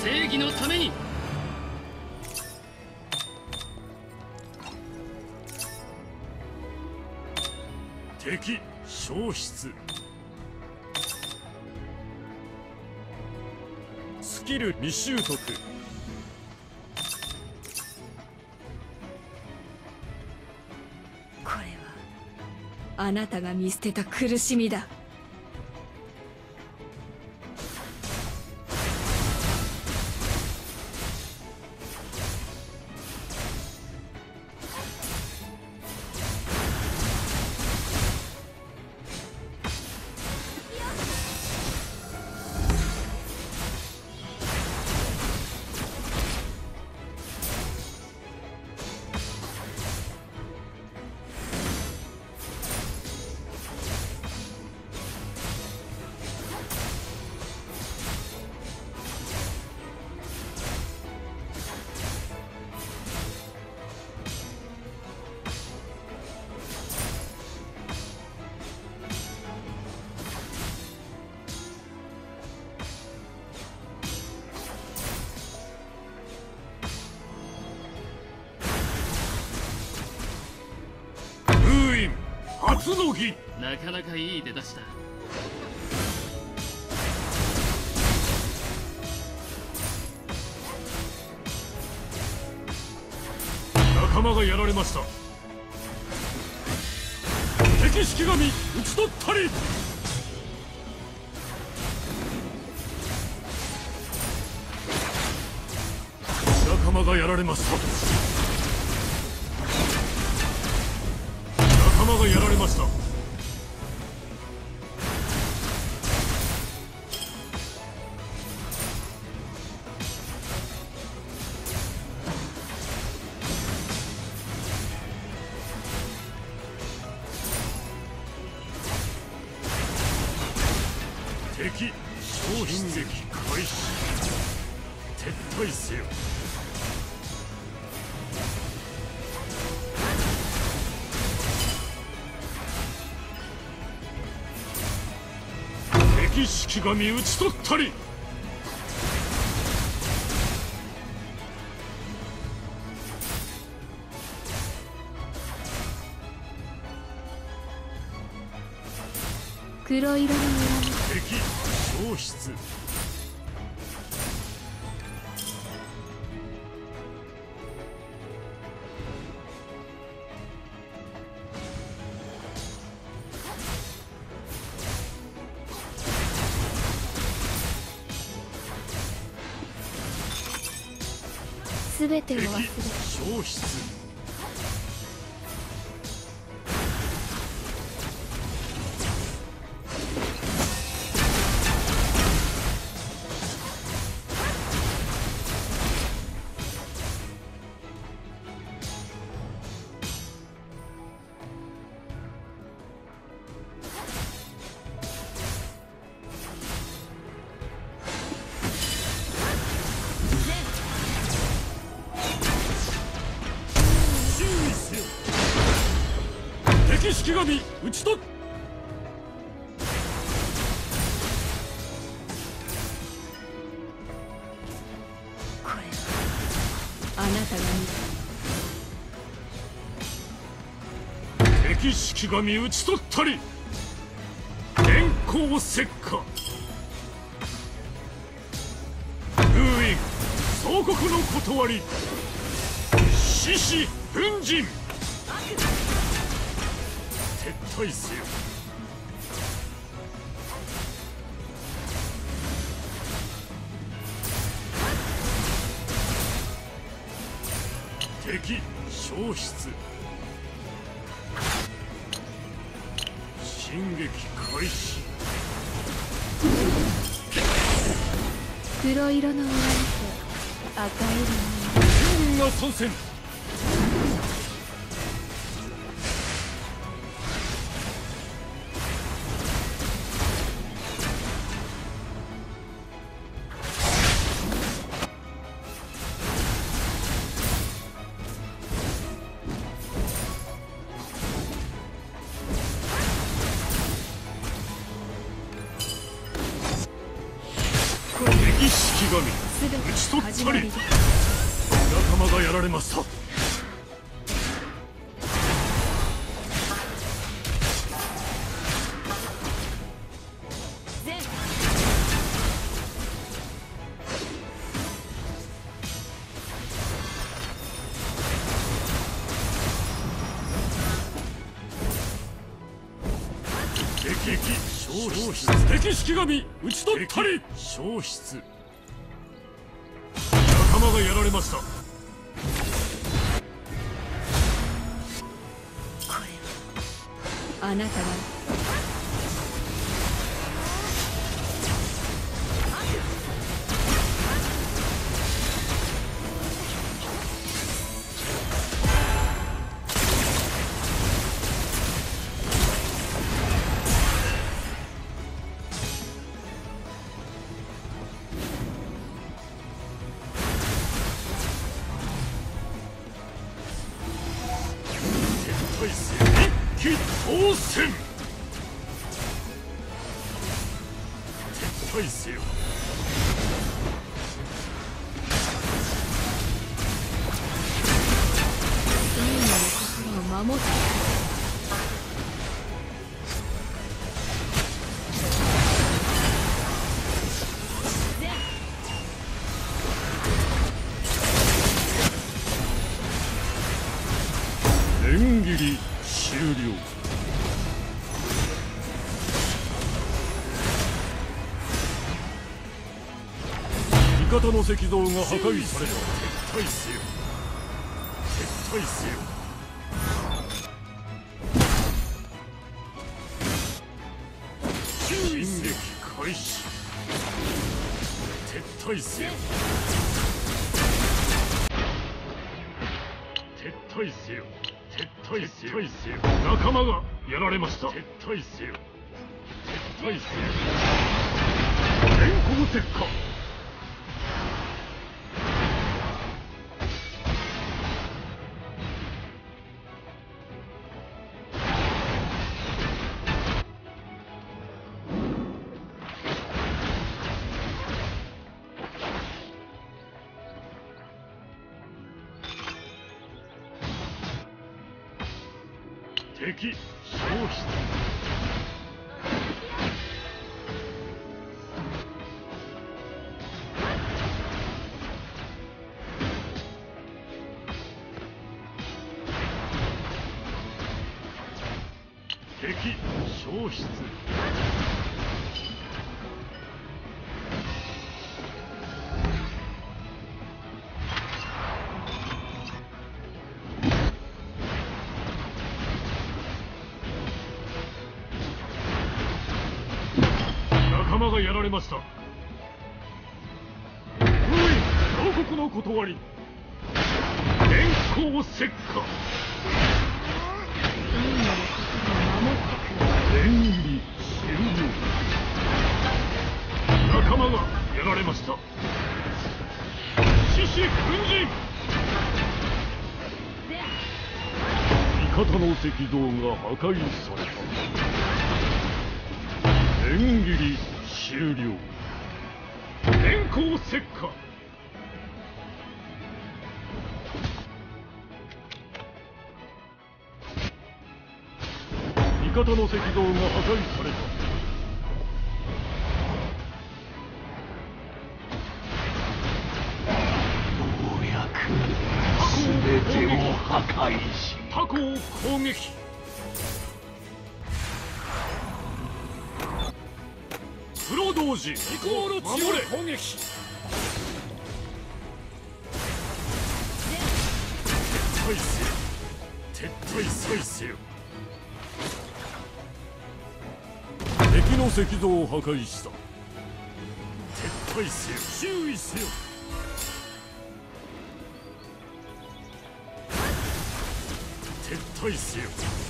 正義のために。 敵消失。スキル未習得。 これはあなたが見捨てた苦しみだ。 初の儀。 なかなかいい出だしだ。 仲間がやられました。敵式神討ち取ったり。仲間がやられました。仲間がやられました。敵消失撃開始。撤退せよ。敵式神討ち取ったり。 黒色の裏に敵消失。 すべてを忘れ。 消失。敵式神討ち取っ。 これはあなたが見た。 敵式神討ち取ったり。電光石火。封印総国の断り。獅子奮陣。撤退せよ。敵消失。進撃開始。 黒色の上に赤色の全軍が参戦。敵敵式神討ち取ったり。仲間がやられました。敵式神討ち取ったり。消失。仲間がやられました。これはあなたが当選。撤退せよ。 みんなの心を守って。 連切り終了。味方の石像が破壊された。撤退せよ。撤退せよ。進撃開始。撤退せよ。撤退せよ。撤退せよ。仲間がやられました。撤退せよ。撤退せよ。電光石火。敵消失。敵消失。仲間がやられました。封印牢獄の断り。電光石火。 みんなの心を守ってくれ。 連切り終了。仲間がやられました。獅子奮陣。味方の石像が破壊された。連切り終了。電光石火。味方の石像が破壊された。 ようやく全てを破壊し、 タコを攻撃。プロ同時イコール守れ。攻撃。撤退せよ。敵の石像を破壊した。撤退せよ。注意せよ。撤退せよ。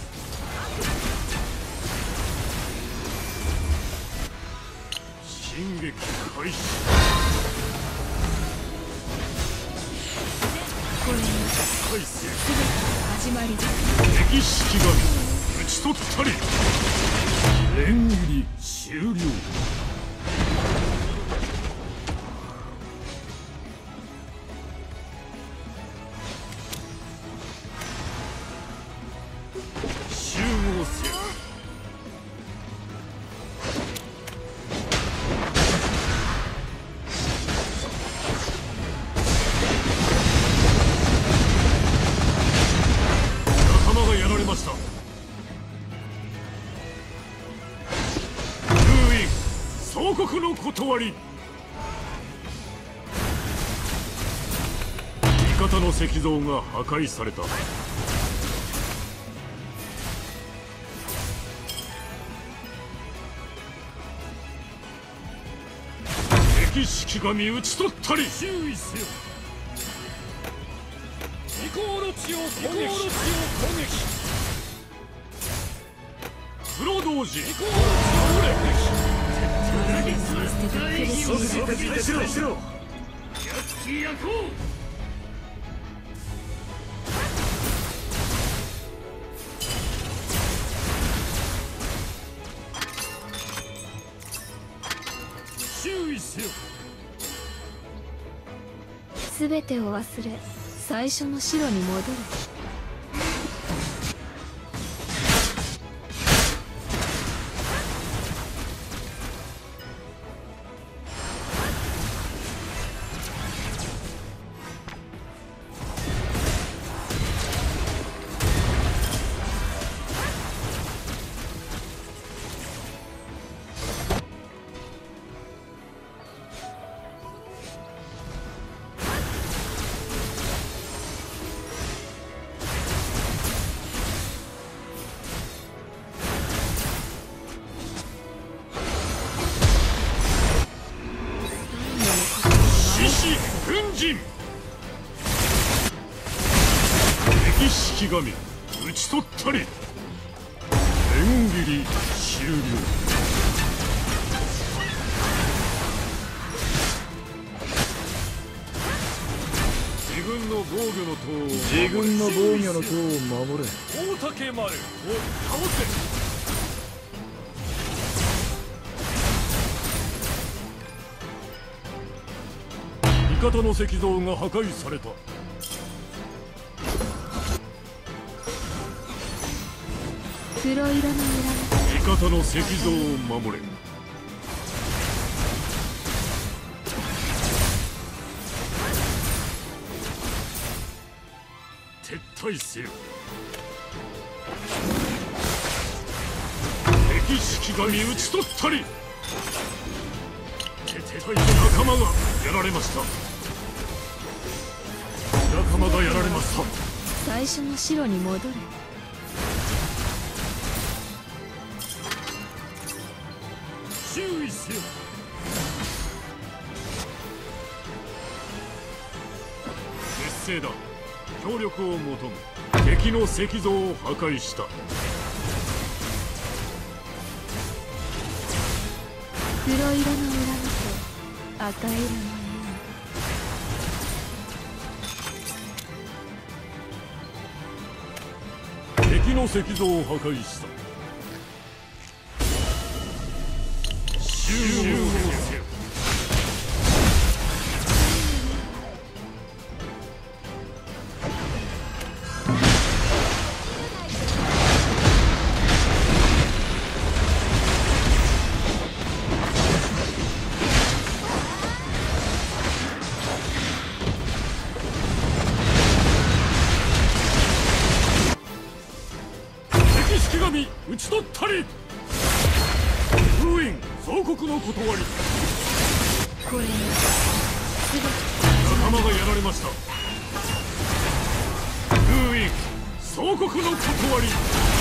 進撃開始。 これに撤退せよ。 始まりだ。 敵式神討ち取ったり。連切り終了。 断り。味方の石像が破壊された。敵式神討ち取ったり。注意せよ。異光の地を攻撃。プロ同時。異光の地を守れ。しろ。やっきやこう。注意せよ。 すべてを忘れ最初の城に戻る。敵式神討ち取ったり。縁切り終了。自軍の防御の塔を守れ。大竹丸を倒せ。味方の石像が破壊された。 黒色の裏味方の石像を守れ。撤退せよ。敵式神討ち取ったり。仲間がやられました。仲間がやられました。 最初の城に戻れ。 注意せよ。劣勢だ。協力を求め敵の石像を破壊した。 黒色の裏のと赤色の敵の石像を破壊した。集合せよ。討ち取ったり。封印総国の断り。 これ仲間がやられました。封印総国の断り。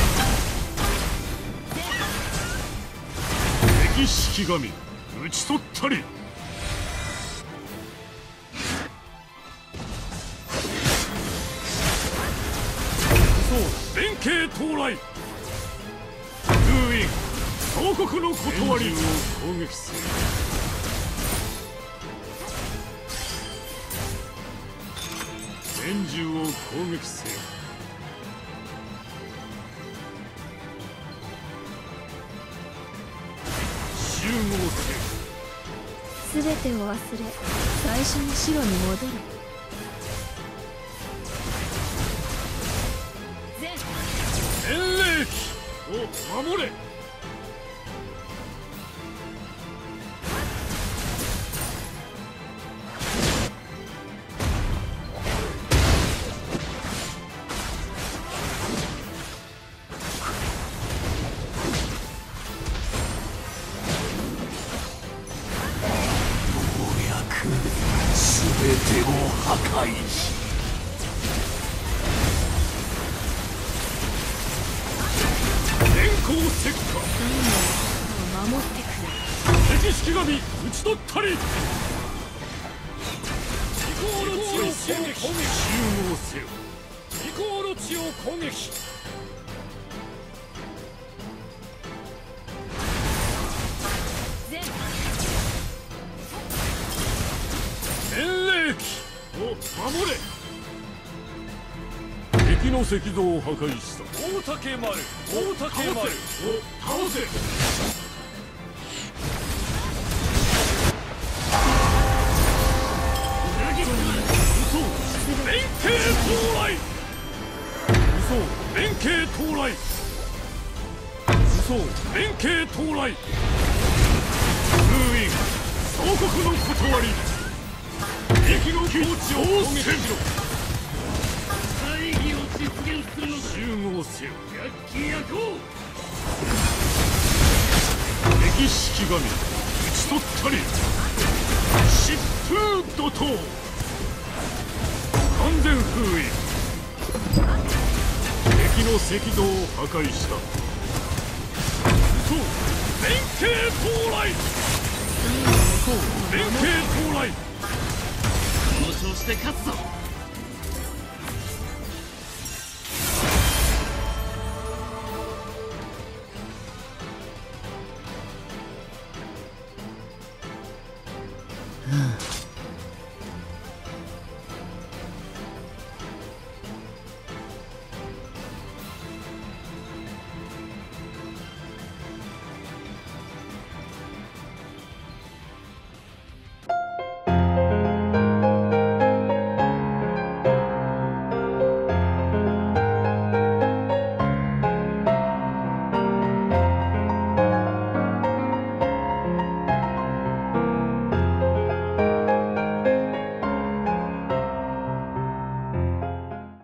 敵式神討ち取ったり。そう連携到来。封印総国の断りを攻撃する。連中を攻撃せよ。集合せよ。 すべてを忘れ最初の城に戻る。 伝令機を守れ。 全てを破壊し電光石火守ってくれ。 敵式神討ち取ったりイコール地を攻撃集合せよイコール地を攻撃Menreikiを守れ敵の石像を破壊した大竹丸大竹丸を倒せ連携到来嘘連携到来嘘連携到来封印総国の断り敵の境地を攻撃しろ大義を実現するのだ。 集合せよ百鬼夜行。 敵式神討ち取ったり疾風怒涛完全封印敵の石像を破壊した嘘連携到来嘘連携到来この調子で勝つぞ。